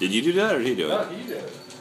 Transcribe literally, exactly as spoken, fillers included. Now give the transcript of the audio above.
Did you do that or did he do it? No, he did it.